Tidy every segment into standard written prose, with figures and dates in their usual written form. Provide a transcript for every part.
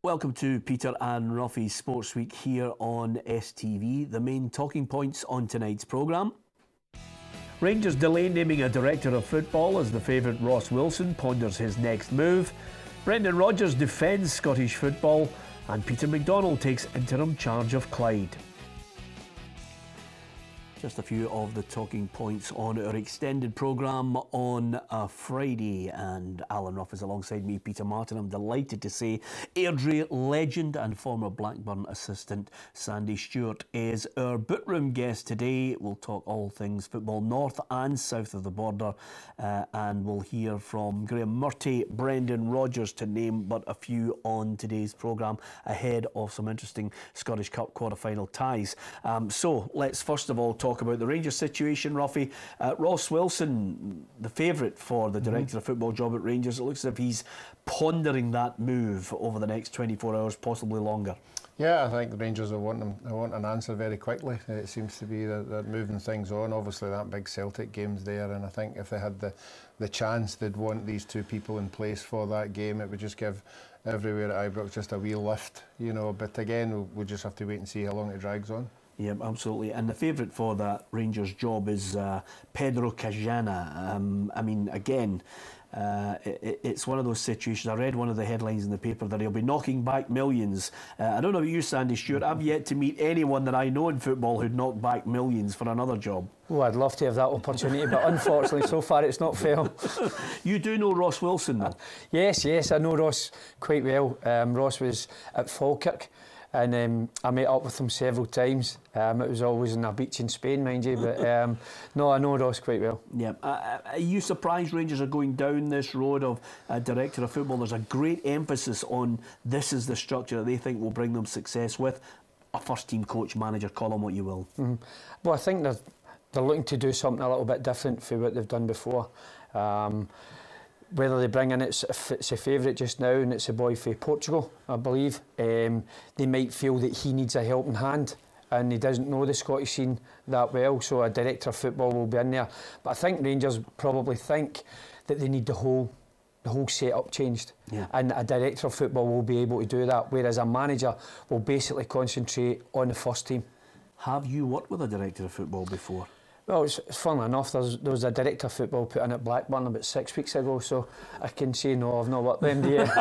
Welcome to Peter and Ruffy's Sports Week here on STV. The main talking points on tonight's programme. Rangers delay naming a director of football as the favourite Ross Wilson ponders his next move. Brendan Rodgers defends Scottish football, and Peter McDonald takes interim charge of Clyde. Just a few of the talking points on our extended programme on a Friday, and Alan Ruff is alongside me, Peter Martin. I'm delighted to say Airdrie legend and former Blackburn assistant Sandy Stewart is our bootroom guest today. We'll talk all things football north and south of the border, and we'll hear from Graham Murty, Brendan Rodgers, to name but a few on today's programme ahead of some interesting Scottish Cup quarter-final ties. So let's first of all talk about the Rangers situation, Ruffy. Ross Wilson, the favourite for the director of football job at Rangers. It looks as if he's pondering that move over the next 24 hours, possibly longer. Yeah, I think the Rangers will want an answer very quickly. It seems to be that they're moving things on. Obviously, that big Celtic game's there, and I think if they had the chance, they'd want these two people in place for that game. It would just give everywhere at Ibrox just a wee lift, you know. But again, we'll just have to wait and see how long it drags on. Yeah, absolutely. And the favourite for that Rangers job is Pedro Cajana. I mean, again, it's one of those situations. I read one of the headlines in the paper that he'll be knocking back millions. I don't know about you, Sandy Stewart. I've yet to meet anyone that I know in football who'd knock back millions for another job. Oh, I'd love to have that opportunity, but unfortunately, so far it's not failed. You do know Ross Wilson, though? Yes, I know Ross quite well. Ross was at Falkirk, and I met up with him several times. It was always on a beach in Spain, mind you, but no, I know Ross quite well. Yeah. Are you surprised Rangers are going down this road of a director of football? There's a great emphasis on this is the structure that they think will bring them success with a first-team coach, manager, call them what you will. Well, I think they're looking to do something a little bit different from what they've done before. Whether they bring in it's a favourite just now, and it's a boy from Portugal, I believe. They might feel that he needs a helping hand, and he doesn't know the Scottish scene that well, so a director of football will be in there. But I think Rangers probably think that they need the whole setup changed, and a director of football will be able to do that, whereas a manager will basically concentrate on the first team. Have you worked with a director of football before? Well, it's funnily enough, there was a director of football put in at Blackburn about 6 weeks ago, so I can say no, I've not worked with them yet.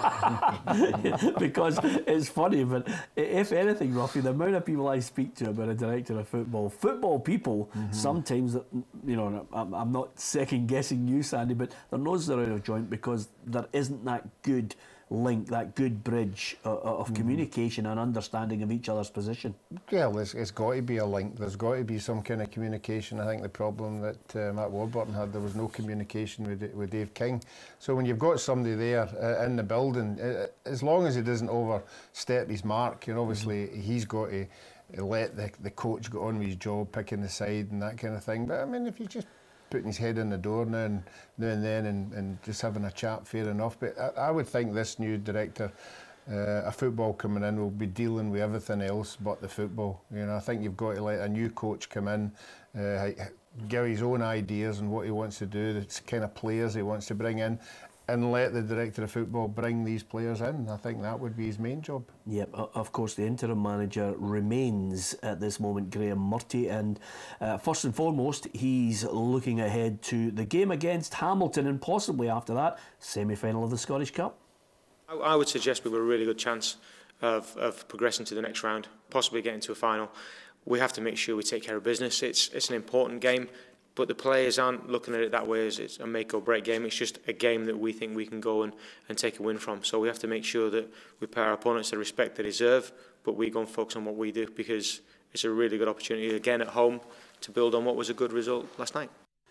Because it's funny, but if anything, Ruffy, the amount of people I speak to about a director of football people, sometimes, you know, I'm not second guessing you, Sandy, but their noses are out of joint because there isn't that good link, that good bridge of communication and understanding of each other's position. Well, it's got to be a link. There's got to be some kind of communication. I think the problem that Matt Warburton had, there was no communication with Dave King. So when you've got somebody there in the building, as long as he doesn't overstep his mark, you know, obviously he's got to let the coach get on with his job, picking the side and that kind of thing. But I mean, if you just putting his head in the door now and then and just having a chat, fair enough. But I would think this new director of football coming in will be dealing with everything else but the football. You know, I think you've got to let a new coach come in, give his own ideas and what he wants to do, the kind of players he wants to bring in, and let the director of football bring these players in. I think that would be his main job. Yep, of course, the interim manager remains at this moment Graham Murty, and first and foremost, he's looking ahead to the game against Hamilton, and possibly after that, semi-final of the Scottish Cup. I would suggest we've got a really good chance of progressing to the next round, possibly getting to a final. We have to make sure we take care of business. It's an important game, but the players aren't looking at it that way as it's a make or break game. It's just a game that we think we can go and take a win from. So we have to make sure that we pay our opponents the respect they deserve, but we go and focus on what we do, because it's a really good opportunity again at home to build on what was a good result last night.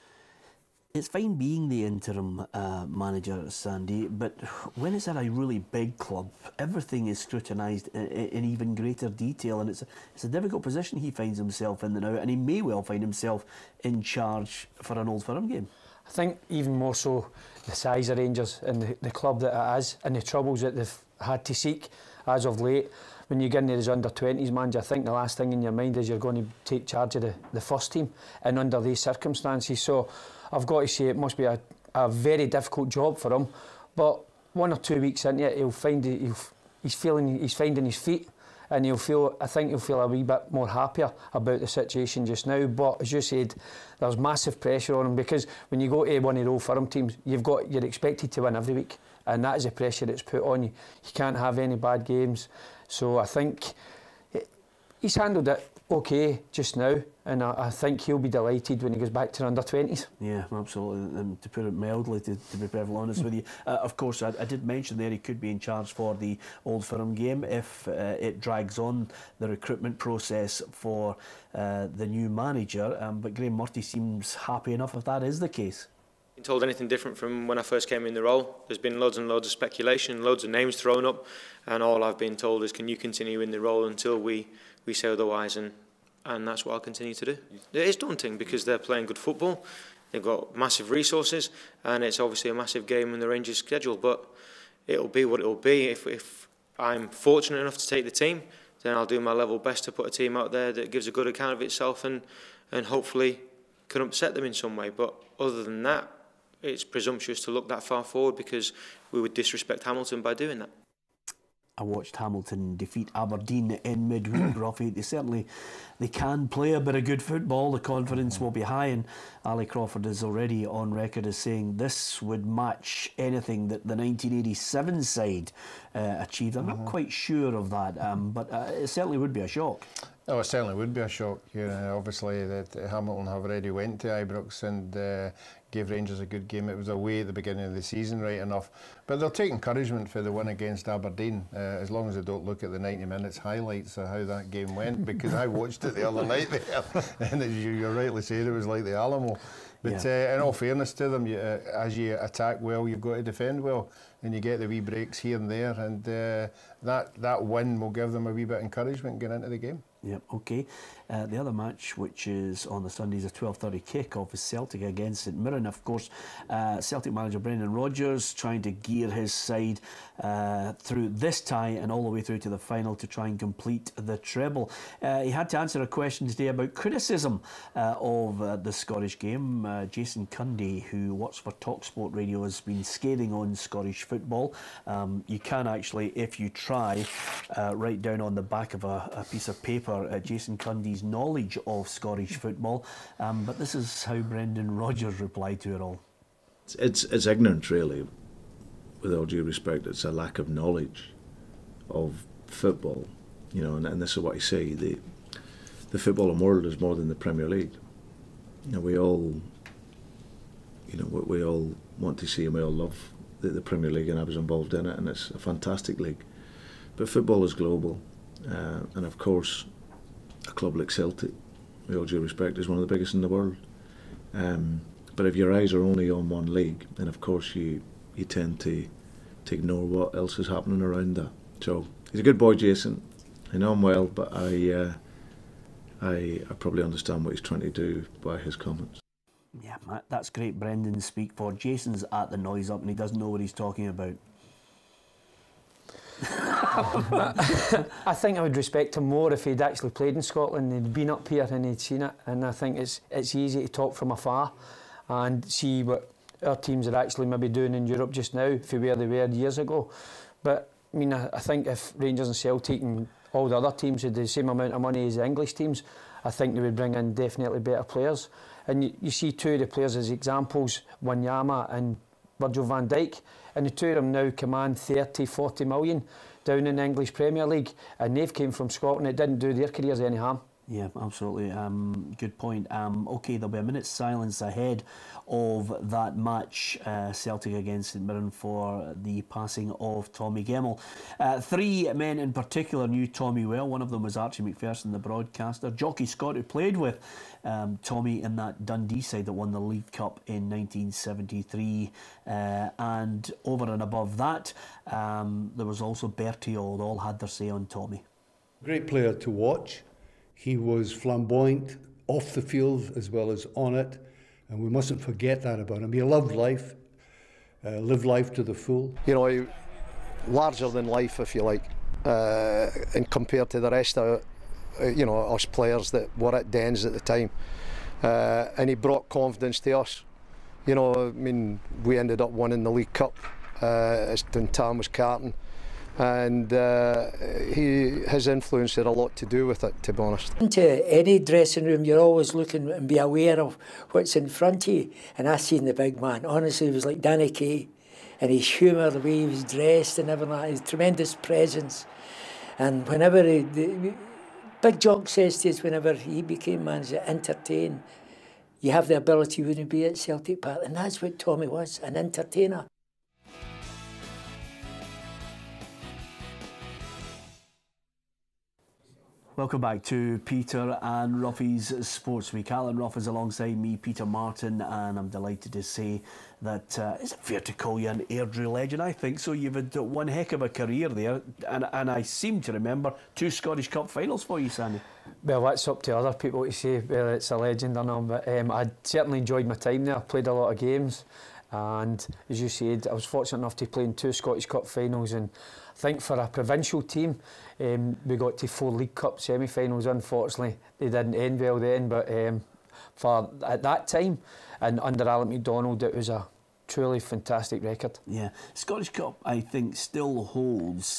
It's fine being the interim manager, Sandy, but when it's at a really big club, everything is scrutinised in even greater detail, and it's a difficult position he finds himself in now, and he may well find himself in charge for an Old Firm game. I think even more so the size of Rangers and the club that it is, and the troubles that they've had to seek as of late. When you get into these under-20s, manager, I think the last thing in your mind is you're going to take charge of the first team, and under these circumstances. So I've got to say it must be a very difficult job for him, but 1 or 2 weeks into it, he'll find he's finding his feet, and I think he'll feel a wee bit more happier about the situation just now. But as you said, there's massive pressure on him, because when you go to one of the Old Firm teams, you're expected to win every week, and that is the pressure that's put on you. You can't have any bad games. So I think he's handled it okay just now, and I think he'll be delighted when he goes back to the under-20s. Yeah, absolutely. And to put it mildly, to be perfectly honest with you, of course, I did mention there he could be in charge for the Old Firm game if it drags on the recruitment process for the new manager. But Graham Murty seems happy enough if that is the case. Been told anything different from when I first came in the role. There's been loads and loads of speculation, loads of names thrown up, and all I've been told is, can you continue in the role until we say otherwise, and that's what I'll continue to do. It is daunting because they're playing good football, they've got massive resources, and it's obviously a massive game in the Rangers' schedule, but it'll be what it'll be. If I'm fortunate enough to take the team, then I'll do my level best to put a team out there that gives a good account of itself and hopefully can upset them in some way. But other than that, it's presumptuous to look that far forward, because we would disrespect Hamilton by doing that. I watched Hamilton defeat Aberdeen in midweek, Roffy. They can play a bit of good football. The confidence will be high, and Ali Crawford is already on record as saying this would match anything that the 1987 side achieved. I'm not quite sure of that, but it certainly would be a shock. Oh, it certainly would be a shock. You know, obviously, that Hamilton have already went to Ibrox and gave Rangers a good game. It was away at the beginning of the season, right enough. But they'll take encouragement for the win against Aberdeen, as long as they don't look at the 90 minutes highlights of how that game went, because I watched it the other night there, and as you're rightly saying, it was like the Alamo. But in all fairness to them, as you attack well, you've got to defend well, and you get the wee breaks here and there, and that win will give them a wee bit of encouragement going into the game. Yep, okay. The other match, which is on the Sundays, a 12:30 kick-off, is Celtic against St Mirren. Of course, Celtic manager Brendan Rodgers trying to gear his side through this tie and all the way through to the final to try and complete the treble. He had to answer a question today about criticism of the Scottish game. Jason Cundy, who works for TalkSport Radio, has been scathing on Scottish football. You can actually, if you try, write down on the back of a piece of paper Jason Cundy's knowledge of Scottish football, but this is how Brendan Rodgers replied to it all. It's ignorance, really. With all due respect, it's a lack of knowledge of football, you know. And this is what I say: the footballing world is more than the Premier League. You know, we all want to see, and we all love the Premier League, and I was involved in it, and it's a fantastic league. But football is global, and of course, a club like Celtic, with all due respect, is one of the biggest in the world. But if your eyes are only on one league, then of course you tend to ignore what else is happening around that. So he's a good boy, Jason. I know him well, but I probably understand what he's trying to do by his comments. Yeah, Matt, that's great Brendan speak for. Jason's at the noise up and he doesn't know what he's talking about. I think I would respect him more if he'd actually played in Scotland, he'd been up here and he'd seen it, and I think it's easy to talk from afar and see what our teams are actually maybe doing in Europe just now for where they were years ago. But I mean, I think if Rangers and Celtic and all the other teams had the same amount of money as the English teams, I think they would bring in definitely better players. And you see two of the players as examples, Wanyama and Virgil van Dijk, and the two of them now command 30-40 million down in the English Premier League, and they've came from Scotland. It didn't do their careers any harm. Yeah, absolutely. Good point. OK, there'll be a minute's silence ahead of that match, Celtic against St Mirren, for the passing of Tommy Gemmell. Three men in particular knew Tommy well. One of them was Archie Macpherson, the broadcaster. Jockey Scott, who played with Tommy in that Dundee side that won the League Cup in 1973. And over and above that, there was also Bertie Auld. All had their say on Tommy. Great player to watch. He was flamboyant off the field as well as on it, and we mustn't forget that about him. He loved life, lived life to the full. You know, larger than life, if you like, and compared to the rest of, us players that were at Dens at the time. And he brought confidence to us. You know, I mean, we ended up winning the League Cup when Tam was captain. and his influence had a lot to do with it, to be honest. Into any dressing room, you're always looking and be aware of what's in front of you. And I seen the big man. Honestly, he was like Danny Kaye, and his humour, the way he was dressed and everything, his tremendous presence. And whenever Big Jock says to us, whenever he became manager, entertain. You have the ability, wouldn't be at Celtic Park, and that's what Tommy was, an entertainer. Welcome back to Peter and Ruffy's Sports Week. Alan Ruff is alongside me, Peter Martin, and I'm delighted to say that, is it fair to call you an Airdrie legend? I think so. You've had one heck of a career there, and I seem to remember 2 Scottish Cup finals for you, Sandy. Well, that's up to other people to say whether it's a legend or not, but I certainly enjoyed my time there. I played a lot of games, and as you said, I was fortunate enough to play in 2 Scottish Cup finals, and I think for a provincial team, we got to 4 League Cup semi-finals. Unfortunately, they didn't end well then, but for at that time and under Alec MacDonald, it was a truly fantastic record. Yeah, Scottish Cup, I think, still holds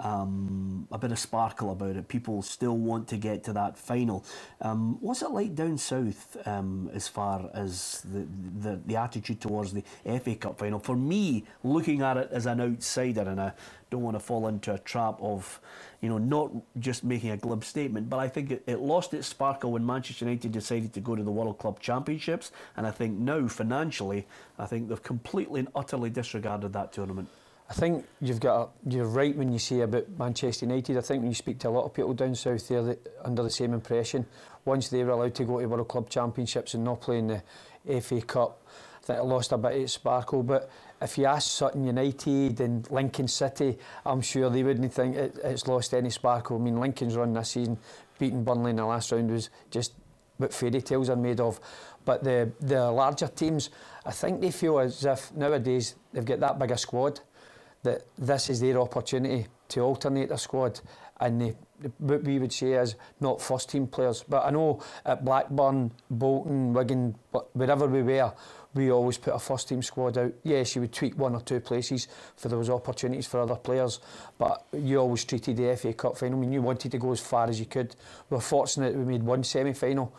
a bit of sparkle about it. People still want to get to that final. What's it like down south as far as the attitude towards the FA Cup final? For me, looking at it as an outsider, and I don't want to fall into a trap of, you know, not just making a glib statement, but I think it lost its sparkle when Manchester United decided to go to the World Club Championships, and I think now, financially, I think they've completely and utterly disregarded that tournament. I think you're right when you say about Manchester United. I think when you speak to a lot of people down south, they're under the same impression. Once they were allowed to go to World Club Championships and not play in the FA Cup, I think it lost a bit of its sparkle. But if you ask Sutton United and Lincoln City, I'm sure they wouldn't think it's lost any sparkle. I mean, Lincoln's run this season, beating Burnley in the last round, was just what fairy tales are made of. But the larger teams, I think they feel as if nowadays they've got that big a squad, that this is their opportunity to alternate their squad, and what we would say is not first team players. But I know at Blackburn, Bolton, Wigan, wherever we were, we always put a first team squad out. Yes, you would tweak 1 or 2 places for those opportunities for other players, but you always treated the FA Cup final. I mean, you wanted to go as far as you could. We're fortunate we made 1 semi-final,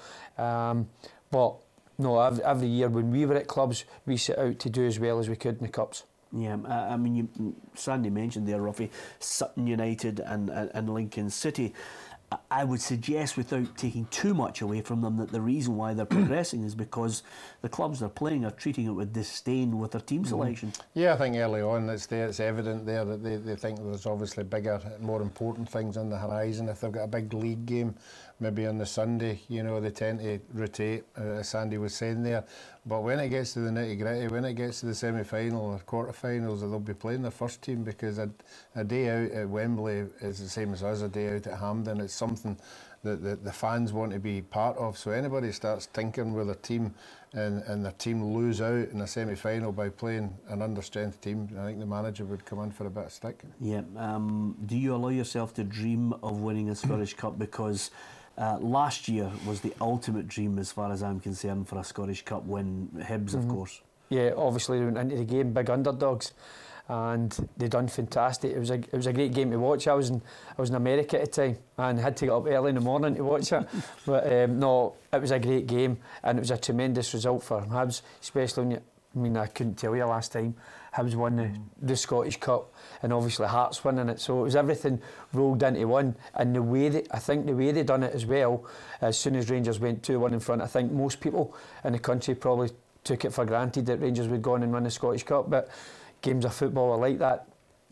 but no, every year when we were at clubs, we set out to do as well as we could in the cups. Yeah, I mean, Sandy mentioned there, Ruffy, Sutton United and Lincoln City. I would suggest, without taking too much away from them, that the reason why they're progressing is because the clubs they're playing are treating it with disdain with their team selection. Yeah, I think early on it's evident there that they think there's obviously bigger, more important things on the horizon. If they've got a big league game, maybe on the Sunday, you know, they tend to rotate, as Sandy was saying there. But when it gets to the nitty-gritty, when it gets to the semi-final or quarter-finals, they'll be playing their first team, because a day out at Wembley is the same as us, a day out at Hampden. It's something that the fans want to be part of. So anybody starts tinkering with their team and their team lose out in a semi-final by playing an understrength team, I think the manager would come in for a bit of stick. Yeah. Do you allow yourself to dream of winning a Scottish Cup? Because last year was the ultimate dream, as far as I'm concerned, for a Scottish Cup win. Hibs, of course. Yeah, obviously they went into the game big underdogs, and they done fantastic. It was a great game to watch. I was in America at the time and had to get up early in the morning to watch it. But no, it was a great game, and it was a tremendous result for Hibs, especially when I couldn't tell you last time Hibs won the Scottish Cup, and obviously Hearts winning it. So it was everything rolled into one. And the way they done it as well, as soon as Rangers went 2-1 in front, I think most people in the country probably took it for granted that Rangers would go on and win the Scottish Cup. But games of football are like that.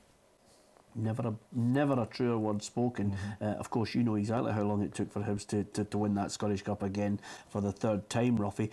Never a truer word spoken. Of course, you know exactly how long it took for Hibs to win that Scottish Cup again for the 3rd time, Ruffy.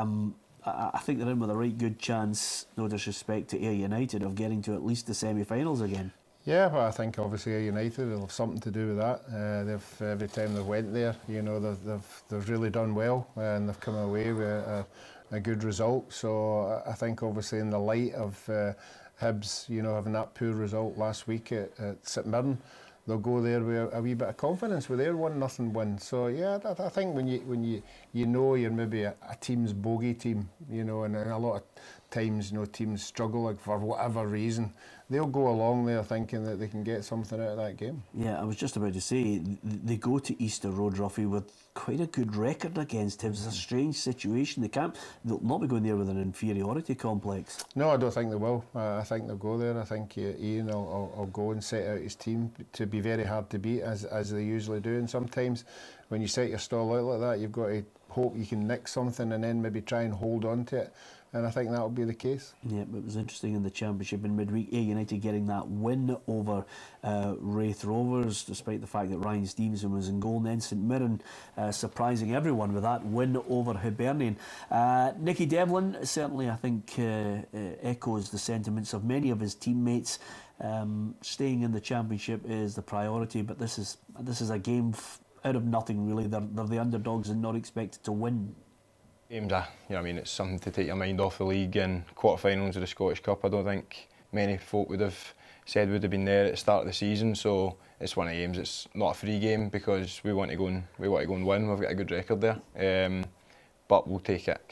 I think they're in with a right good chance, no disrespect to Ayr United, of getting to at least the semi-finals again. Yeah, well, I think obviously Ayr United will have something to do with that. They've every time they went there, you know, they've really done well, and they've come away with a good result. So I think obviously in the light of Hibs, you know, having that poor result last week at St Mirren, they'll go there with a wee bit of confidence with their 1-0 win. So yeah, I think when you know you're maybe a team's bogey team, you know, and a lot of times, you know, teams struggle, like, for whatever reason, they'll go along there thinking that they can get something out of that game. Yeah, I was just about to say, they go to Easter Road, Ruffy, with quite a good record against him. It's a strange situation. They'll not be going there with an inferiority complex. No, I don't think they will. I think they'll go there. I think Ian will go and set out his team to be very hard to beat, as they usually do. And sometimes when you set your stall out like that, you've got to hope you can nick something and then maybe try and hold on to it. And I think that'll be the case. Yeah, it was interesting in the Championship in midweek, Ayr United getting that win over Wraith Rovers, despite the fact that Ryan Stevenson was in goal, and then St Mirren surprising everyone with that win over Hibernian. Nicky Devlin certainly, I think, echoes the sentiments of many of his teammates. Staying in the Championship is the priority, but this is a game out of nothing really. They're the underdogs and not expected to win. Games, it's something to take your mind off the league, and quarter-finals of the Scottish Cup, I don't think many folk would have said would have been there at the start of the season. So it's one of the games. It's not a free game because we want to go and win. We've got a good record there, but we'll take it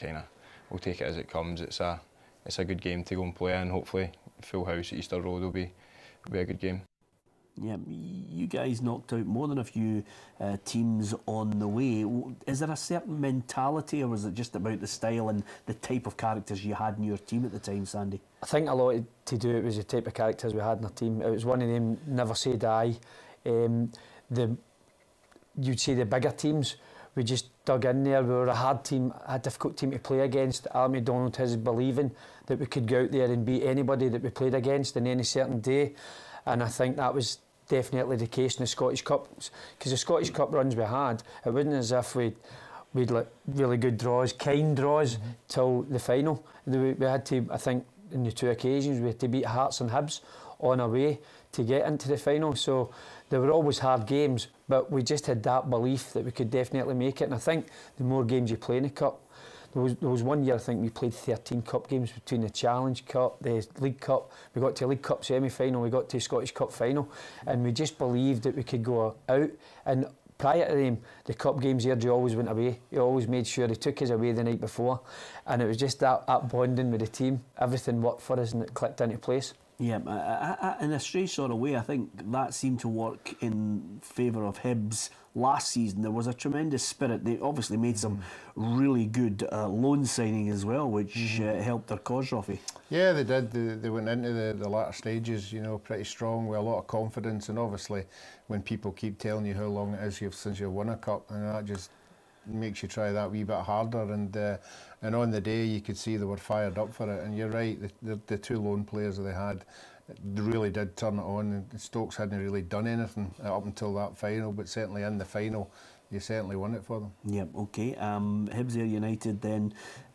as it comes. It's a good game to go and play, and hopefully full house at Easter Road will be a good game. Yeah, you guys knocked out more than a few teams on the way. Is there a certain mentality, or was it just about the style and the type of characters you had in your team at the time, Sandy? I think a lot to do it was the type of characters we had in our team. It was one of them never say die. You'd say the bigger teams, we just dug in there. We were a hard team, a difficult team to play against. Alan McDonald has believing that we could go out there and beat anybody that we played against on any certain day. And I think that was definitely the case in the Scottish Cup, because the Scottish Cup runs we had, it wasn't as if we'd like really good draws, kind draws, till the final. We had to, I think, in the two occasions, we had to beat Hearts and Hibs on our way to get into the final. So they were always hard games, but we just had that belief that we could definitely make it. And I think the more games you play in the Cup, there was one year I think we played 13 cup games between the Challenge Cup, the League Cup. We got to League Cup semi-final, we got to Scottish Cup final, and we just believed that we could go out. And prior to them, the cup games, Airdrie always went away. He always made sure he took us away the night before, and it was just that bonding with the team. Everything worked for us and it clicked into place. Yeah, in a strange sort of way, I think that seemed to work in favour of Hibs last season. There was a tremendous spirit. They obviously made some really good loan signing as well, which helped their cause, Ruffy. Yeah, they did. They went into the latter stages, pretty strong with a lot of confidence. And obviously, when people keep telling you how long it is since you've won a cup, and that just makes you try that wee bit harder. And on the day, you could see they were fired up for it. And you're right, the two loan players that they had really did turn it on. And Stokes hadn't really done anything up until that final, but certainly in the final, you certainly won it for them. Yeah, okay. Hibs Ayr United then,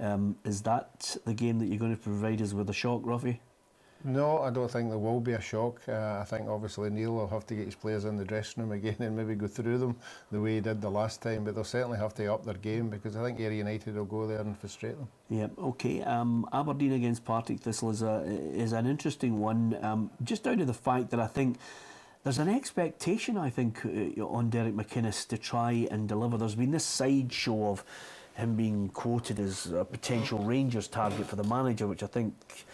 is that the game that you're going to provide us with a shock, Ruffy? No, I don't think there will be a shock. I think obviously Neil will have to get his players in the dressing room again and maybe go through them the way he did the last time, but they'll certainly have to up their game, because I think Ayr United will go there and frustrate them. Yeah, okay. Aberdeen against Partick Thistle is an interesting one, just out of the fact that I think there's an expectation, I think, on Derek McInnes to try and deliver. There's been this sideshow of him being quoted as a potential Rangers target for the manager, which I think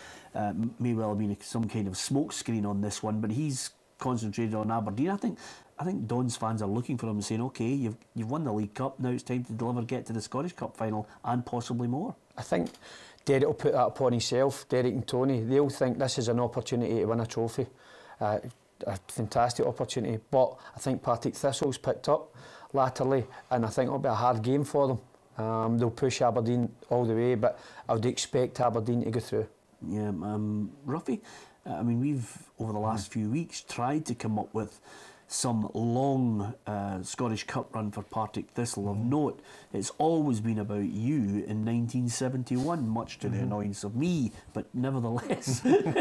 may well have been some kind of smokescreen on this one, but he's concentrated on Aberdeen. I think Don's fans are looking for him and saying, okay, you've won the League Cup, now it's time to deliver, get to the Scottish Cup final and possibly more. I think Derek will put that upon himself. Derek and Tony, they'll think this is an opportunity to win a trophy, a fantastic opportunity, but I think Partick Thistle's picked up latterly, and I think it'll be a hard game for them. They'll push Aberdeen all the way, but I would expect Aberdeen to go through. Yeah, Ruffy, I mean, we've, over the last few weeks, tried to come up with some long Scottish Cup run for Partick Thistle. Of note, it's always been about you in 1971, much to the annoyance of me, but nevertheless,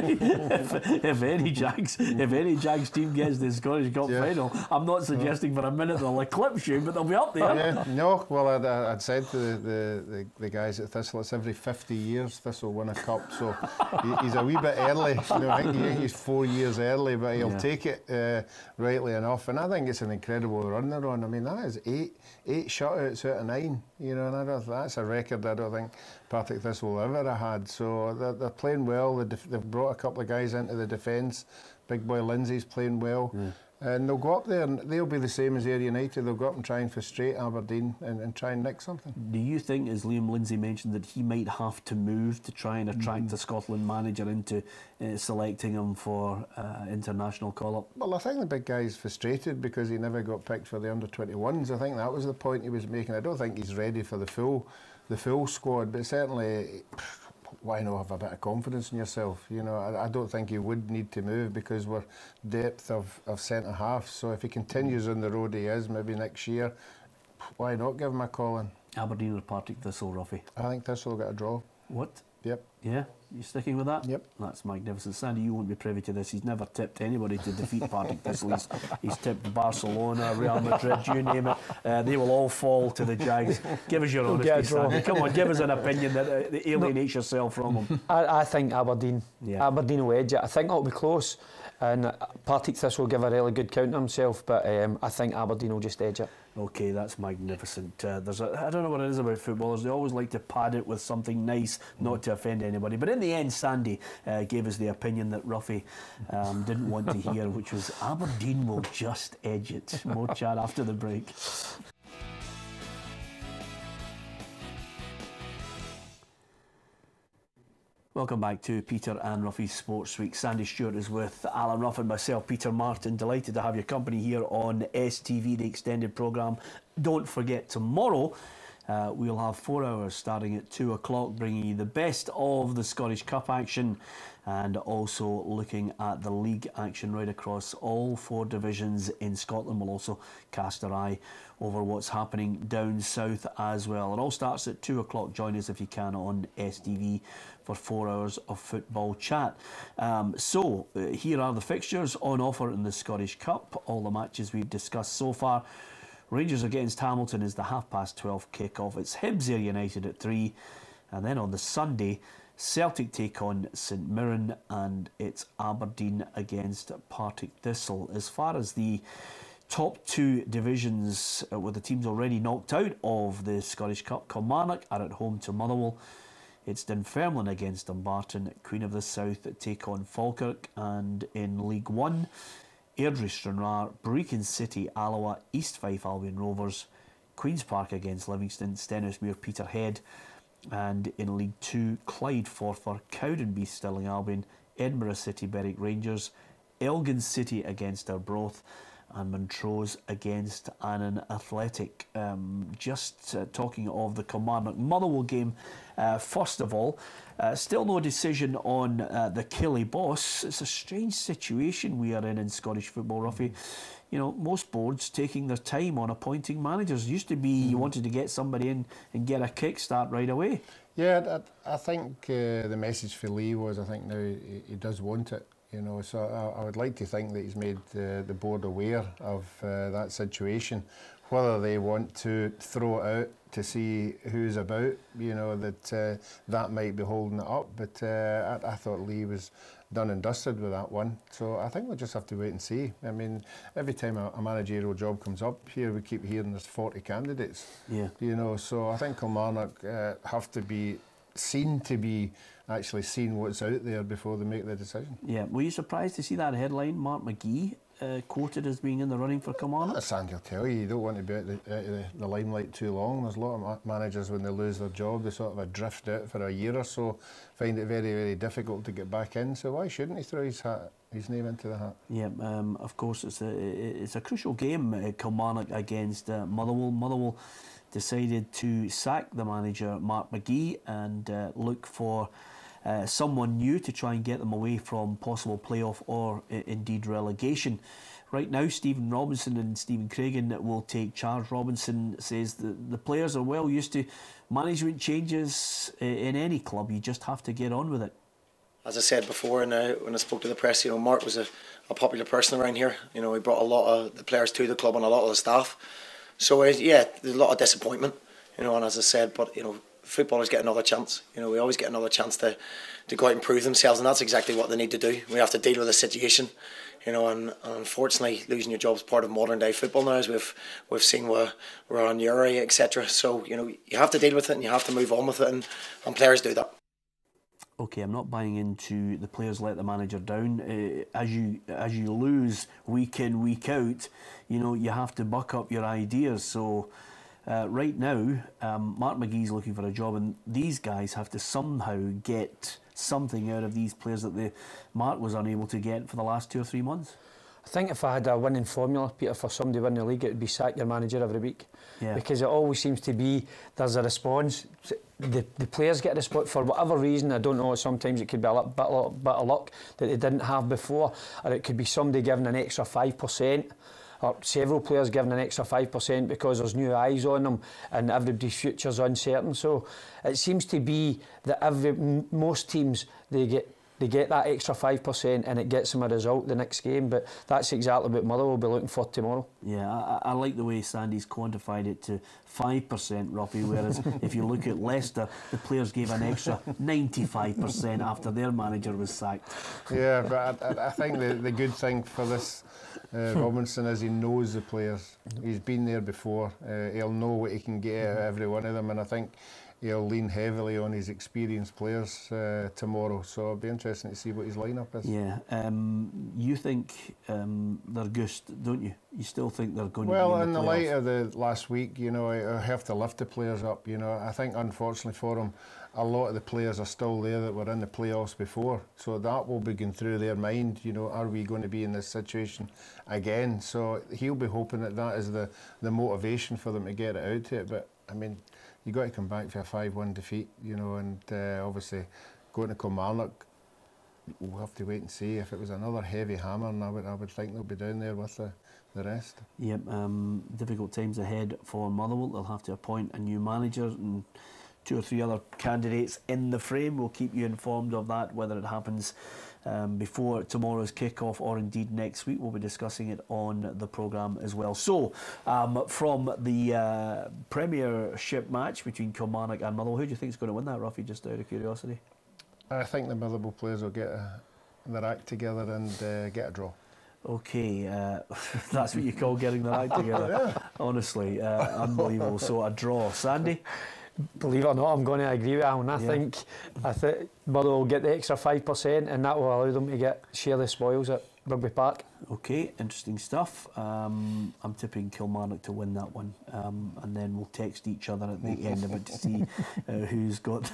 if any Jags team gets the Scottish Cup final, I'm not suggesting for a minute they'll eclipse you, but they'll be up there. Yeah, no, well, I'd said to the guys at Thistle, it's every 50 years Thistle win a cup, so he's a wee bit early. I think he's 4 years early, but he'll take it rightly enough, and I think it's an incredible run they're on. I mean, that is eight shutouts out of 9. you know, and I don't, that's a record I don't think Partick Thistle will ever have had. So they're playing well. They've brought a couple of guys into the defence. Big boy Lindsay's playing well. And they'll go up there and they'll be the same as Ayr United. They'll go up and try and frustrate Aberdeen and try and nick something. Do you think, as Liam Lindsay mentioned, that he might have to move to try and attract the Scotland manager into selecting him for international call-up? Well, I think the big guy's frustrated because he never got picked for the under-21s. I think that was the point he was making. I don't think he's ready for the full squad, but certainly, why not have a bit of confidence in yourself? You know, I don't think he would need to move because we're depth of centre half. So if he continues on the road he is, maybe next year, why not give him a call in? Aberdeen or Partick Thistle, Ruffy? I think Thistle will get a draw. What? Yep. Yeah? You sticking with that? Yep. That's magnificent. Sandy, you won't be privy to this. He's never tipped anybody to defeat Partick Thistle. He's tipped Barcelona, Real Madrid, you name it. They will all fall to the Jags. Give us your honesty, Sandy. Come on, give us an opinion that alienates yourself from them. I think Aberdeen. Yeah. Aberdeen will edge it. I think it'll be close. And Partick Thistle will give a really good count to himself, but I think Aberdeen will just edge it. Okay, that's magnificent. I don't know what it is about footballers. They always like to pad it with something nice, not to offend anybody. But in the end, Sandy gave us the opinion that Ruffy didn't want to hear, which was Aberdeen will just edge it. More chat after the break. Welcome back to Peter and Ruffy's Sports Week. Sandy Stewart is with Alan Ruff and myself, Peter Martin. Delighted to have your company here on STV, the extended programme. Don't forget, tomorrow we'll have 4 hours starting at 2 o'clock, bringing you the best of the Scottish Cup action and also looking at the league action right across all 4 divisions in Scotland. We'll also cast our eye over what's happening down south as well. It all starts at 2 o'clock. Join us if you can on STV for 4 hours of football chat. So here are the fixtures on offer in the Scottish Cup. All the matches we've discussed so far. Rangers against Hamilton is the 12:30 kick-off. It's Hibs Ayr United at 3. And then on the Sunday, Celtic take on St Mirren and it's Aberdeen against Partick Thistle. As far as the top 2 divisions with the teams already knocked out of the Scottish Cup, Kilmarnock are at home to Motherwell. It's Dunfermline against Dumbarton. Queen of the South take on Falkirk. And in League 1, Airdrie Stranraer, Brechin City, Alloa, East Fife Albion Rovers, Queen's Park against Livingston, Stenhousemuir Peterhead. And in League 2, Clyde Forfar, Cowdenbeath Stirling Albion, Edinburgh City Berwick Rangers, Elgin City against Arbroath, and Montrose against Annan Athletic. Just talking of the Kilmarnock Motherwell game, first of all, still no decision on the Killie boss. It's a strange situation we are in Scottish football, Ruffy. You know, most boards taking their time on appointing managers. It used to be you wanted to get somebody in and get a kickstart right away. Yeah, I think the message for Lee was, I think now he does want it. You know, so I would like to think that he's made the board aware of that situation. Whether they want to throw it out to see who's about, you know, that might be holding it up. But I thought Lee was done and dusted with that one. So I think we'll just have to wait and see. I mean, every time a managerial job comes up here, we keep hearing there's 40 candidates. Yeah. You know, so I think Kilmarnock have to be seen to be actually seeing what's out there before they make their decision. Yeah. Were you surprised to see that headline, Mark McGee quoted as being in the running for Kilmarnock? Sandy will tell you don't want to be out of the limelight too long. There's a lot of managers, when they lose their job, they sort of drift out for a year or so, find it very, very difficult to get back in. So why shouldn't he throw his name into the hat? Yeah, of course it's a crucial game, Kilmarnock against Motherwell. Motherwell decided to sack the manager Mark McGee and look for someone new to try and get them away from possible playoff or indeed relegation. Right now, Stephen Robinson and Stephen Craigan will take charge. Robinson says the players are well used to management changes in any club. You just have to get on with it. As I said before, and when I spoke to the press, you know, Mark was a popular person around here. You know, he brought a lot of the players to the club and a lot of the staff. So yeah, there's a lot of disappointment, you know. And as I said, but you know, footballers get another chance. You know, we always get another chance to go out and prove themselves, and that's exactly what they need to do. We have to deal with the situation. you know, and unfortunately losing your job is part of modern day football now, as we've seen with Ranieri, etc. So, you know, you have to deal with it and you have to move on with it, and players do that. Okay, I'm not buying into the players let the manager down. As you lose week in, week out, you know, you have to buck up your ideas. So right now, Mark McGee's looking for a job, and these guys have to somehow get something out of these players that Mark was unable to get for the last 2 or 3 months. I think if I had a winning formula, Peter, for somebody winning the league, it would be sack your manager every week. Yeah. Because it always seems to be, there's a response. The players get a response for whatever reason. I don't know, sometimes it could be a bit of luck that they didn't have before, or it could be somebody giving an extra 5%, or several players giving an extra 5% because there's new eyes on them and everybody's future's uncertain. So it seems to be that most teams, they get that extra 5% and it gets them a result the next game. But that's exactly what Mother will be looking for tomorrow. Yeah, I like the way Sandy's quantified it to 5%, Ruffy, whereas if you look at Leicester, the players gave an extra 95% after their manager was sacked. Yeah, but I think the good thing for this Robinson is he knows the players. He's been there before. He'll know what he can get out of every one of them, and I think he'll lean heavily on his experienced players tomorrow, so it'll be interesting to see what his lineup is. Yeah, you think they're ghost, don't you? You still think they're going to be well, in the playoffs? light of the last week, you know, I have to lift the players up. You know, I think unfortunately for them, a lot of the players are still there that were in the playoffs before, so that will be going through their mind. You know, are we going to be in this situation again? So he'll be hoping that that is the motivation for them to get it out to it. But I mean, you got to come back for a 5-1 defeat, you know, and obviously going to Kilmarnock, we'll have to wait and see. If it was another heavy hammer, and I would think they'll be down there with the rest. Yep, difficult times ahead for Motherwell. They'll have to appoint a new manager and 2 or 3 other candidates in the frame. We'll keep you informed of that, whether it happens before tomorrow's kick-off or indeed next week. We'll be discussing it on the programme as well. So, from the Premiership match between Kilmarnock and Motherwell, who do you think is going to win that, Ruffy, just out of curiosity? I think the Motherwell players will get their act together and get a draw. Okay, that's what you call getting their act together. Yeah. Honestly, unbelievable. So a draw. Sandy? Believe it or not, I'm going to agree with Alan. I think Motherwell will get the extra 5% and that will allow them to share the spoils at Rugby Park. Okay, interesting stuff. I'm tipping Kilmarnock to win that one, and then we'll text each other at the end of it to see who's got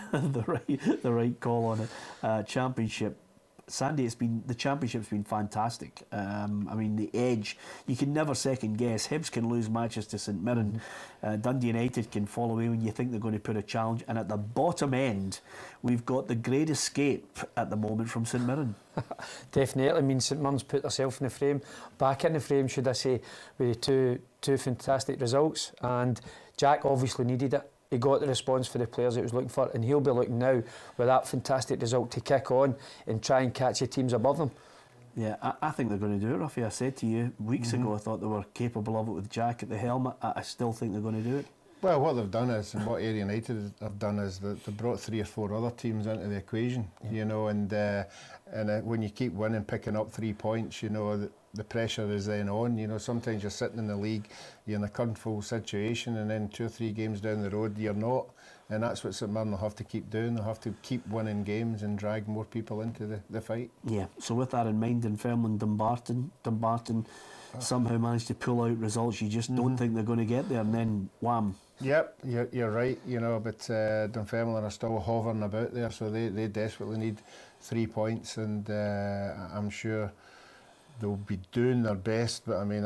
the right call on it. Championship. Sandy, the championship's been fantastic. I mean, the edge, you can never second guess. Hibs can lose matches to St Mirren. Dundee United can fall away when you think they're going to put a challenge. And at the bottom end, we've got the great escape at the moment from St Mirren. Definitely. I mean, St Mirren's put herself in the frame, back in the frame, should I say, with two fantastic results. And Jack obviously needed it. He got the response for the players he was looking for, and he'll be looking now with that fantastic result to kick on and try and catch the teams above them. Yeah, I think they're going to do it, Ruffy. I said to you weeks ago I thought they were capable of it with Jack at the helm. I still think they're going to do it. Well, what they've done is, and what Ayr United have done is that they've brought 3 or 4 other teams into the equation, you know, and when you keep winning, picking up 3 points, you know, the pressure is then on. You know, sometimes you're sitting in the league, you're in a comfortable situation, and then 2 or 3 games down the road, you're not. And that's what St Mirren will have to keep doing. They'll have to keep winning games and drag more people into the fight. Yeah, so with that in mind, Dunfermline, Dumbarton somehow managed to pull out results you just don't think they're going to get there, and then wham. Yep, you're right, you know, but Dunfermline are still hovering about there, so they desperately need 3 points, and I'm sure they'll be doing their best, but I mean,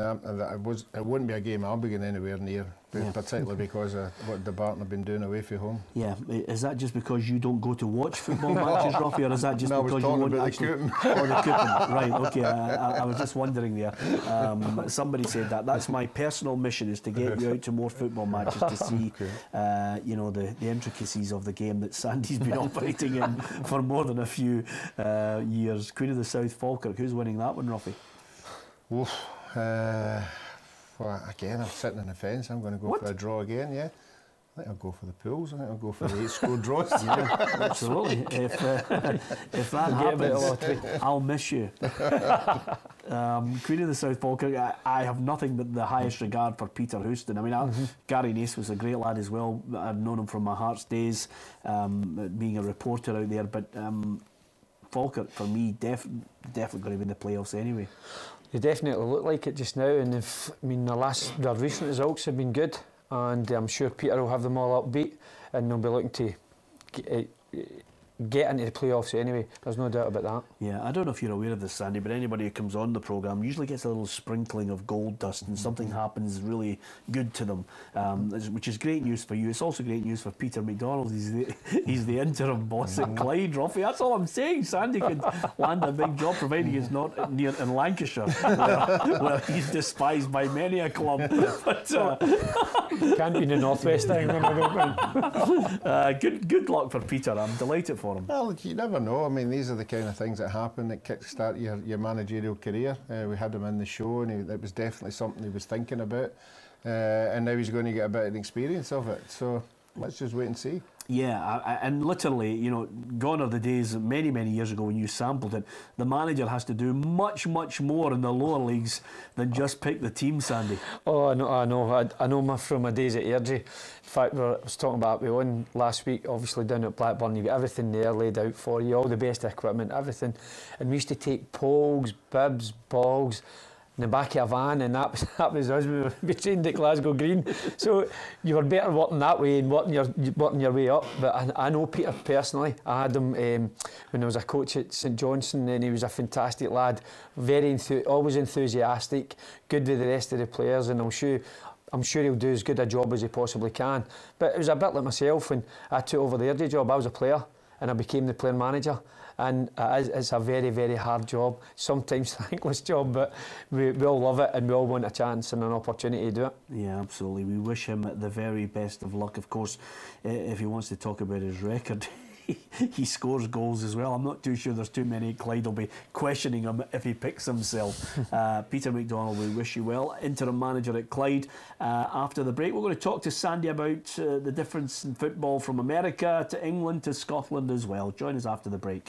it wouldn't be a game I'll be going anywhere near, particularly because of what Dumbarton have been doing away from home. Yeah, is that just because you don't go to watch football matches, Ruffy, or is that just because you won't actually... No, the coupon. Right, okay, I was just wondering there. Somebody said that. That's my personal mission, is to get you out to more football matches to see, you know, the intricacies of the game that Sandy's been operating in for more than a few years. Queen of the South, Falkirk, who's winning that one, Ruffy? Oof, well, again, I'm sitting on the fence. I'm going to go for a draw again, yeah. I think I'll go for the pools. I think I'll go for the 8-score draws. Yeah, absolutely. If that happens, I'll miss you. Queen of the South Falkirk, I have nothing but the highest regard for Peter Houston. I mean, Gary Nace was a great lad as well. I've known him from my Hearts days, being a reporter out there. But Falkirk, for me, definitely going to be in the playoffs anyway. They definitely look like it just now, and their recent results have been good, and I'm sure Peter will have them all upbeat, and they'll be looking to get into the playoffs anyway. There's no doubt about that. Yeah, I don't know if you're aware of this, Sandy, but anybody who comes on the programme usually gets a little sprinkling of gold dust and something happens really good to them, which is great news for you. It's also great news for Peter McDonald. He's the interim boss at Clyde, Ruffy. That's all I'm saying. Sandy could land a big job, providing he's not near in Lancashire, where he's despised by many a club. But can't be in the Northwest England. Good luck for Peter. I'm delighted for him. Well, you never know. I mean, these are the kind of things that happen that kickstart your managerial career. We had him in the show, and it was definitely something he was thinking about. And now he's going to get a bit of an experience of it. So let's just wait and see. Yeah, and literally, you know, gone are the days many, many years ago when you sampled it. The manager has to do much, much more in the lower leagues than just pick the team, Sandy. Oh, I know from my days at Airdrie. In fact, I was talking about it on last week, obviously down at Blackburn, you've got everything there laid out for you, all the best equipment, everything. And we used to take poles, bibs, balls, in the back of a van, and that was us. We trained at Glasgow Green, so you were better working that way and working your way up. But I know Peter personally. I had him when I was a coach at St Johnstone, and he was a fantastic lad, always enthusiastic, good with the rest of the players, and I'm sure he'll do as good a job as he possibly can. But it was a bit like myself when I took over the Airdrie job. I was a player and I became the player manager. And it's a very, very hard job, sometimes a thankless job, but we all love it and we all want a chance and an opportunity to do it. Yeah, absolutely. We wish him the very best of luck. Of course, if he wants to talk about his record, he scores goals as well. I'm not too sure there's too many. Clyde will be questioning him if he picks himself. Peter McDonald, we wish you well. Interim manager at Clyde. After the break, we're going to talk to Sandy about the difference in football from America to England to Scotland as well. Join us after the break.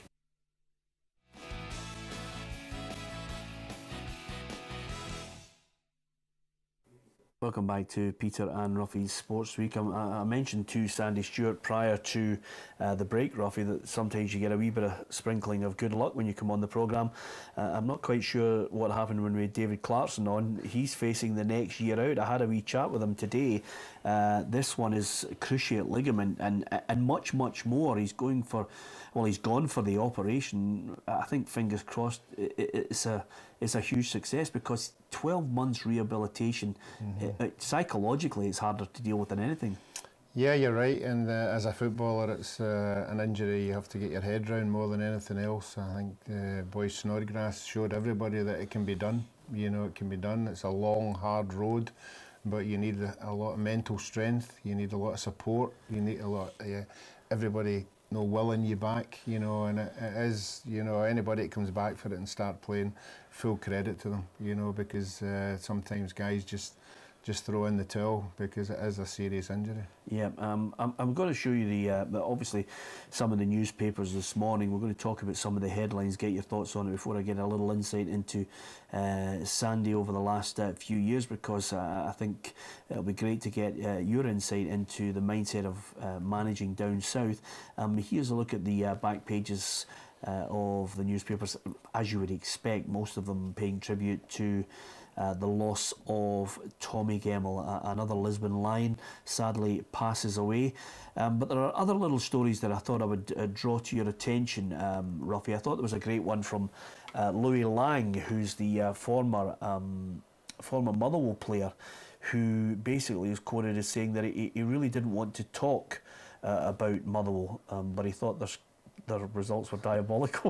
Welcome back to Peter and Ruffy's Sports Week. I mentioned to Sandy Stewart prior to the break, Ruffy, that sometimes you get a wee bit of sprinkling of good luck when you come on the programme. I'm not quite sure what happened when we had David Clarkson on. He's facing the next year out. I had a wee chat with him today. This one is cruciate ligament and much, much more. He's going for, well, he's gone for the operation. I think, fingers crossed, it's a huge success, because 12 months rehabilitation, psychologically it's harder to deal with than anything. Yeah, you're right, and as a footballer it's an injury you have to get your head round more than anything else. I think boys Snodgrass showed everybody that it can be done. You know, it can be done. It's a long, hard road, but you need a lot of mental strength, you need a lot of support, you need a lot everybody willing you back, you know, and it is, you know, anybody that comes back for it and start playing, full credit to them, you know, because sometimes guys just throw in the towel because it is a serious injury. Yeah, I'm going to show you the obviously some of the newspapers this morning. We're going to talk about some of the headlines, get your thoughts on it before I get a little insight into Sandy over the last few years, because I think it'll be great to get your insight into the mindset of managing down south. Here's a look at the back pages of the newspapers, as you would expect, most of them paying tribute to the loss of Tommy Gemmell. Another Lisbon Lion sadly passes away. But there are other little stories that I thought I would draw to your attention, Ruffy. I thought there was a great one from Louis Lang, who's the former Motherwell player, who basically is quoted as saying that he really didn't want to talk about Motherwell, but he thought there's their results were diabolical.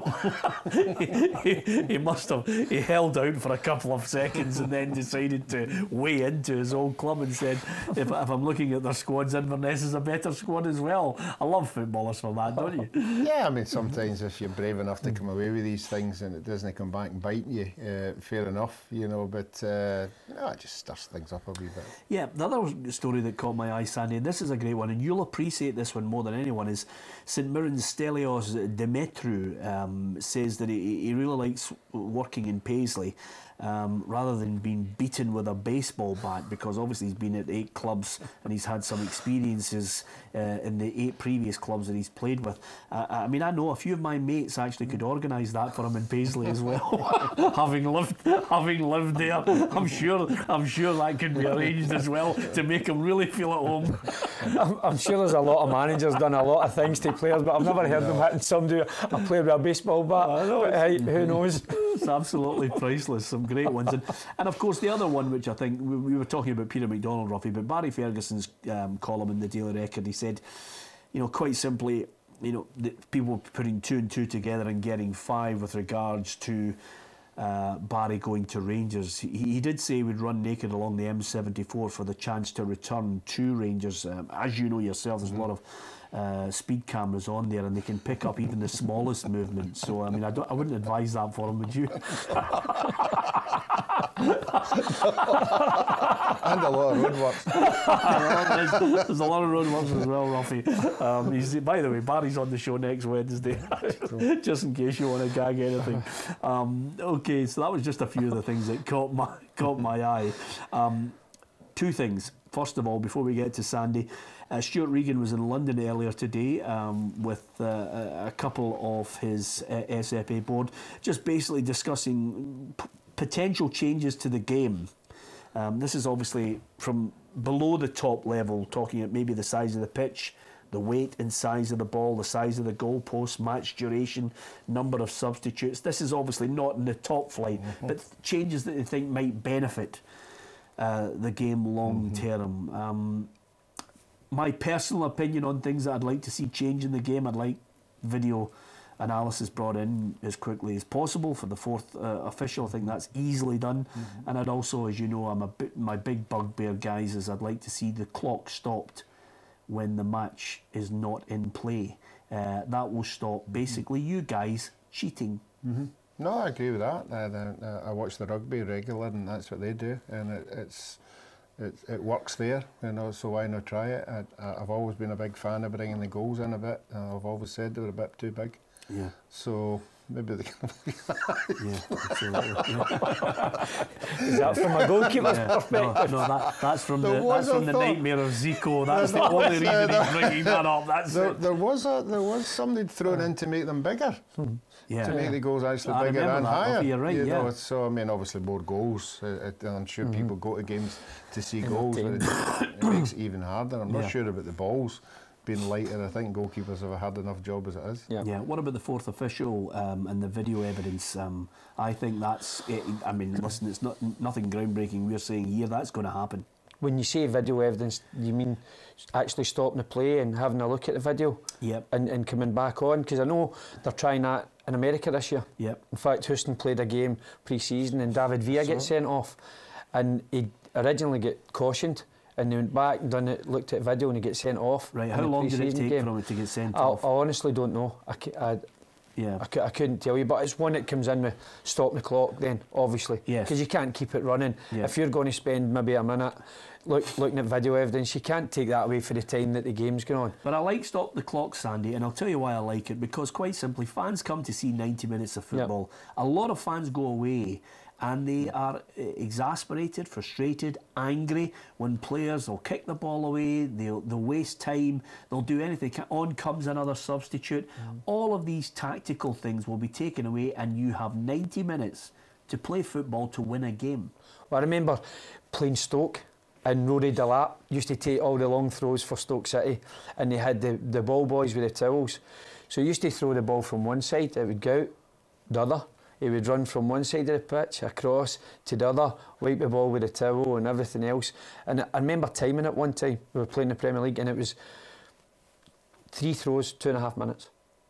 he must have, he held out for a couple of seconds and then decided to weigh into his old club and said, if I'm looking at their squads, Inverness is a better squad as well. I love footballers for that, don't you? Yeah, I mean, sometimes if you're brave enough to come away with these things and it doesn't come back and bite you, fair enough, you know, but it just stirs things up a wee bit. Yeah, the other story that caught my eye, Sandy, and this is a great one, and you'll appreciate this one more than anyone, is St Mirren's Stelios Demetriou says that he really likes working in Paisley rather than being beaten with a baseball bat, because obviously he's been at 8 clubs and he's had some experiences in the 8 previous clubs that he's played with. I mean, I know a few of my mates actually could organise that for him in Paisley as well. having lived there, I'm sure that could be arranged as well to make him really feel at home. I'm sure there's a lot of managers done a lot of things to players, but I've never heard them hitting somebody, a player with a baseball bat. But, hey, who knows? It's absolutely priceless. Some great ones. And of course, the other one, which I think we were talking about Peter McDonald, Ruffy, but Barry Ferguson's column in the Daily Record, he said, you know, quite simply, you know, people putting 2 and 2 together and getting 5 with regards to Barry going to Rangers. He did say he would run naked along the M74 for the chance to return to Rangers. As you know yourself, there's a lot of speed cameras on there and they can pick up even the smallest movement. So I mean, I wouldn't advise that for him, would you? And a lot of roadworks. There's a lot of roadworks as well, Ruffy. By the way, Barry's on the show next Wednesday, just in case you want to gag anything. Okay, so that was just a few of the things that caught my eye. 2 things. First of all, before we get to Sandy, Stewart Regan was in London earlier today with a couple of his SFA board, just basically discussing potential changes to the game. This is obviously from below the top level, talking at maybe the size of the pitch, the weight and size of the ball, the size of the goalpost, match duration, number of substitutes. This is obviously not in the top flight, but changes that they think might benefit the game long term. My personal opinion on things that I'd like to see change in the game, I'd like video analysis brought in as quickly as possible for the 4th official. I think that's easily done. And I'd also, as you know, my big bugbear, guys, is I'd like to see the clock stopped when the match is not in play. That will stop basically you guys cheating. No, I agree with that. I watch the rugby regular, and that's what they do, and it works there, you know. So why not try it? I've always been a big fan of bringing the goals in a bit. I've always said they were a bit too big. Yeah. So maybe they can. Yeah, absolutely. Is that from a goalkeeper's perspective? No, that's from the nightmare of Zico. That's the only reason he's bringing that up. There was somebody thrown in to make them bigger. Yeah. To make the goals actually I bigger and remember that. higher. You're right, you yeah. know, so I mean, obviously more goals. I'm sure people go to games to see goals, but it makes it even harder. I'm not sure about the balls being lighter. I think goalkeepers have a hard enough job as it is. Yeah. What about the 4th official and the video evidence? I think that's. I mean, listen, it's nothing groundbreaking we're saying here. That's going to happen. When you say video evidence, you mean actually stopping the play and having a look at the video? Yep. And coming back on? Because I know they're trying that in America this year. Yep. In fact, Houston played a game pre-season and David Villa gets sent off. And he originally got cautioned and they went back and looked at video and he gets sent off. Right, how long did it take for him to get sent off? I honestly don't know. I couldn't tell you, but it's one that comes in with stopping the clock then, obviously. Yes. Because you can't keep it running. Yeah. If you're going to spend maybe a minute looking at video evidence, you can't take that away for the time that the game's going on. But I like Stop the Clock, Sandy, and I'll tell you why I like it, because quite simply, fans come to see 90 minutes of football. Yep. A lot of fans go away and they are exasperated, frustrated, angry when players will kick the ball away, they'll waste time, they'll do anything. On comes another substitute. All of these tactical things will be taken away and you have 90 minutes to play football to win a game. Well, I remember playing Stoke and Rory Delap used to take all the long throws for Stoke City and they had the ball boys with the towels. So he used to throw the ball from one side, it would go out the other. He would run from one side of the pitch across to the other, wipe the ball with a towel and everything else. And I remember timing it one time, we were playing the Premier League and it was 3 throws, 2.5 minutes.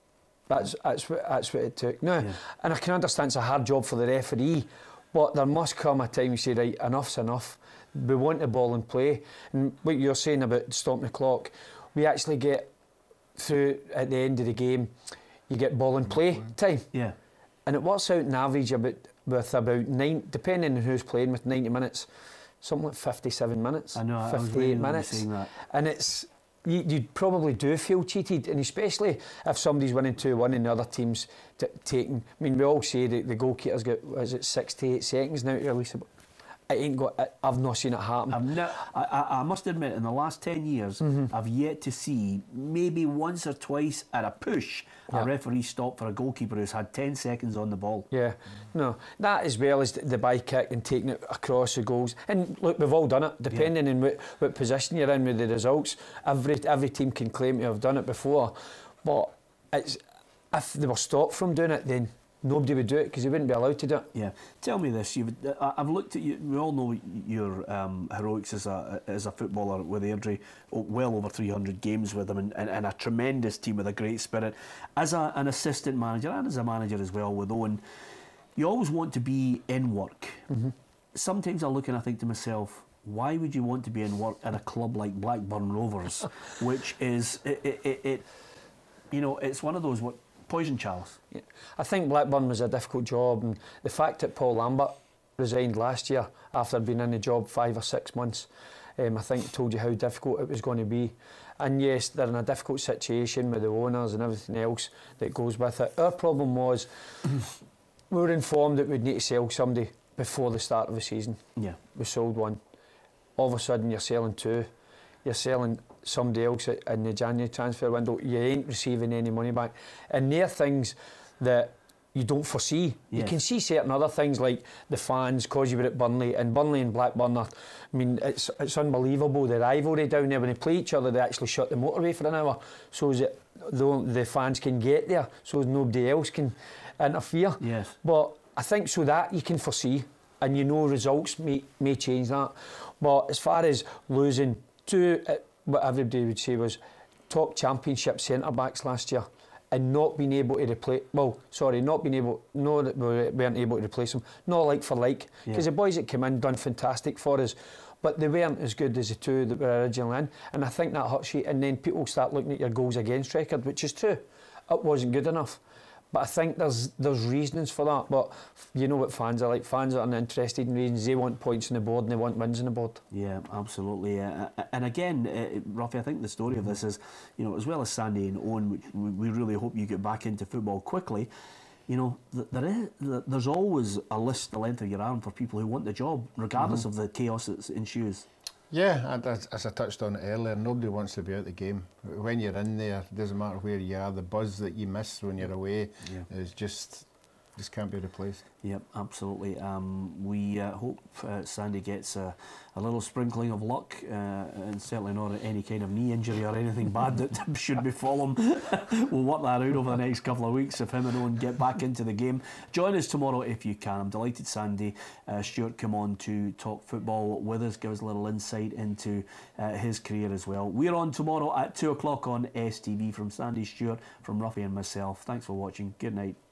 That's what it took. No, and I can understand it's a hard job for the referee, but there must come a time you say, right, enough's enough. We want the ball in play. And what you're saying about stopping the clock, we actually get through at the end of the game, you get ball in play time. Yeah. And it works out in average with about 9, depending on who's playing, with 90 minutes, something like 57 minutes. I know, 58 minutes. That. And it's, you'd probably do feel cheated, and especially if somebody's winning 2-1 and the other team's taking. I mean, we all say that the goalkeeper's got, is it 68 seconds now to release it? I've not seen it happen. I must admit, in the last 10 years, I've yet to see, maybe once or twice at a push, a referee stop for a goalkeeper who's had 10 seconds on the ball. Yeah, no, that as well as the by kick and taking it across the goals. And look, we've all done it, depending on what position you're in with the results. Every team can claim to have done it before, but it's, if they were stopped from doing it, then nobody would do it because they wouldn't be allowed to do it. Yeah. Tell me this. I've looked at you. We all know your heroics as a footballer with Airdrie. Well over 300 games with them, and a tremendous team with a great spirit. As an assistant manager and as a manager as well with Owen, you always want to be in work. Sometimes I look and I think to myself, why would you want to be in work at a club like Blackburn Rovers, which is you know, it's one of those poison chalice. Yeah. I think Blackburn was a difficult job, and the fact that Paul Lambert resigned last year after being in the job 5 or 6 months, I think told you how difficult it was going to be. And yes, they're in a difficult situation with the owners and everything else that goes with it. Our problem was we were informed that we'd need to sell somebody before the start of the season. Yeah. We sold one. All of a sudden you're selling 2. You're selling somebody else in the January transfer window. You ain't receiving any money back. And they're things that you don't foresee. Yes. You can see certain other things like the fans, because you were at Burnley, and Burnley and Blackburn are, I mean, it's unbelievable, the rivalry down there. When they play each other, they actually shut the motorway for an hour so that the fans can get there, so nobody else can interfere. Yes. But I think so that you can foresee, and you know results may change that. But as far as losing 2, what everybody would say was top championship centre-backs last year, and not being able to replace, not that we weren't able to replace them, not like for like, because the boys that came in done fantastic for us, but they weren't as good as the 2 that were originally in, and I think that hurts you. And then people start looking at your goals against record, which is true, it wasn't good enough. But I think there's reasons for that. But you know what fans are like. Fans are uninterested in reasons. They want points on the board and they want wins on the board. Yeah, absolutely. And again, Ruffy, I think the story of this is, you know, as well as Sandy and Owen, which we really hope you get back into football quickly, you know, there's always a list the length of your arm for people who want the job, regardless of the chaos that ensues. Yeah, and as I touched on it earlier, nobody wants to be out of the game. When you're in there, it doesn't matter where you are, the buzz that you miss when you're away is just can't be replaced. Yep, absolutely. We hope Sandy gets a little sprinkling of luck, and certainly not any kind of knee injury or anything bad that should befall him. We'll work that out over the next couple of weeks if him and Owen get back into the game. Join us tomorrow if you can. I'm delighted Sandy Stewart come on to talk football with us, give us a little insight into his career as well. We're on tomorrow at 2 o'clock on STV. From Sandy Stewart, from Ruffy and myself. Thanks for watching. Good night.